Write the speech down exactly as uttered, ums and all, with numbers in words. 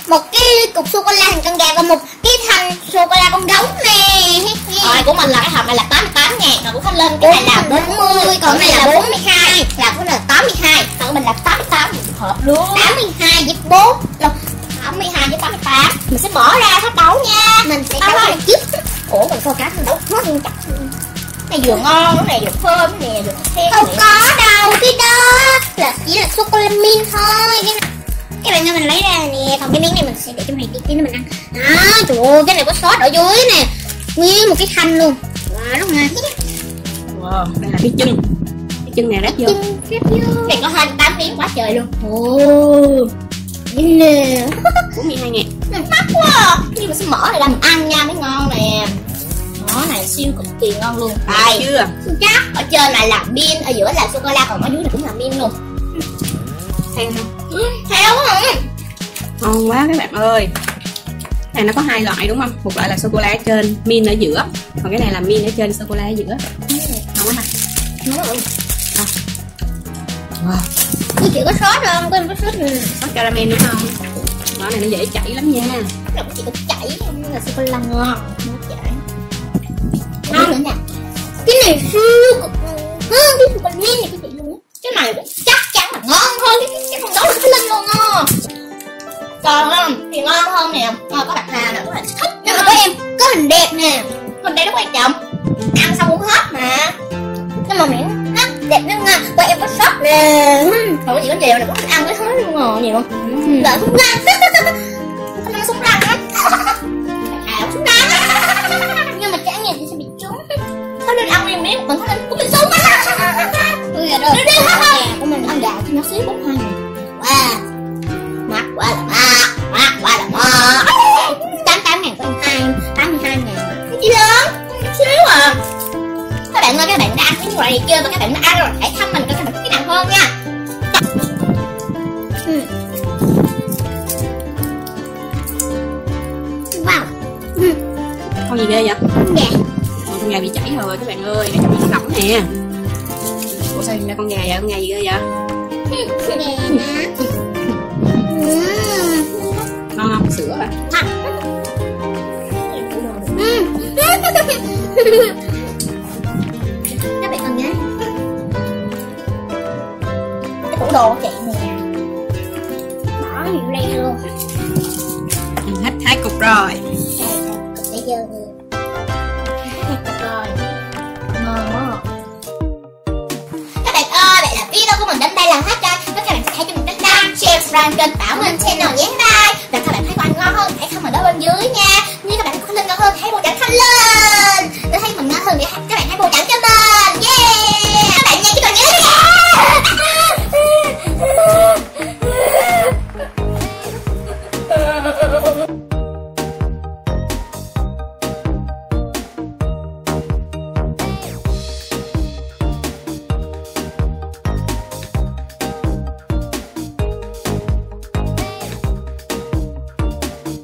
một cái cục sô cô la hình con gà và một cái thanh sô cô la con gấu nè. Rồi của mình là cái hộp này là tám mươi tám ngàn, rồi của Khánh Linh cái này là bốn mươi, còn cái này là bốn mươi hai, là của mình là tám mươi hai, còn của mình là tám mươi tám hộp luôn. tám mươi hai với bốn, tám mươi hai với tám mươi tám. Mình sẽ bỏ ra thách đấu nha. mình sẽ đấu lên trước. Ủa mình coi cá mình đấu hết luôn chắc. Này vừa ngon, cái này vừa thơm nè, vừa khen. Không có đâu, cái đó là chỉ là sô cô la mint thôi. Cái này các bạn ơi, mình lấy ra nè, còn cái miếng này mình sẽ để trong này tí nữa mình ăn. Đó, trời ơi, cái này có sốt ở dưới nè, nguyên một cái thanh luôn. Wow, đúng không? Wow, đây là cái chân, cái chân này ráp vô. Chân ráp vô. Này có hai mươi tám miếng quá trời luôn. Ồ, đây nè. bốn mươi hai ngàn. Mắc quá. Nhưng mà sẽ mở này làm ăn nha mới ngon nè. Đó này siêu cực kỳ ngon luôn. Đây chưa? Chắc ở trên này là mint, ở giữa là sô cô la, còn ở dưới này cũng là mint luôn. Theo không? Theo không? Ngon quá các bạn ơi. Này nó có hai loại đúng không? Một loại là sô cô la ở trên, mint ở giữa. Còn cái này là mint ở trên, sô cô la ở giữa. Ngon quá hả? Đúng rồi. À. Wow. Tôi chỉ có sốt thôi, không có có sốt nữa. Sốt caramel đúng không? Đó này nó dễ chảy lắm nha. Cái chỉ có chảy không là sô cô la ngon. Không chảy. Ngon nữa nè. Cái này siêu cực hơn cái sô cô la mint này cái chị luôn á. Cái này chắc chắn là ngon hơn cái cái con gấu của Khánh Linh luôn á. Còn không thì ngon hơn nè. Rồi có bạn nào nào có bạn thích. Nhưng mà có em có hình đẹp nè. Mình đây rất quan trọng. Ăn xong uống hết mà. Nhưng mà miệng nó đẹp nó ngon. Có em có sốt nè. Không có gì có nhiều này, có thích ăn cái hết luôn rồi nhiều không? Đợi không ra. Không ăn súng răng á. À súng răng. Nhưng mà chẳng nhìn thì sẽ bị trúng. Thôi nên ăn nguyên miếng, còn Khánh Linh cũng bị súng á. Tôi giờ rồi. Đi đi Gà của mình ăn gà cho nó xíu bốn hai ngàn. Wow. Mắc quá là mắc, mắc quá là mắc. tám mươi tám ngàn của em hai, tám mươi hai ngàn. Cái gì lớn, chút xíu à. Các bạn ơi, các bạn đã ăn cái loại này chưa? Và các bạn đã ăn rồi, hãy thăm mình coi các bạn thích cái nào hơn nha. Ừ. Wow. Ừ. Con gì ghê vậy? Gà. Con gà bị chảy rồi các bạn ơi, nó bị nóng nè. Ủa sao ra con gà vậy? Con gà gì ghê vậy? Gà nè. Ngon không? Sữa à? Các bạn còn nhớ Cái tủ đồ của chị nè. bỏ nhiều đây luôn. Hết hai cục rồi. Đây cực để dơ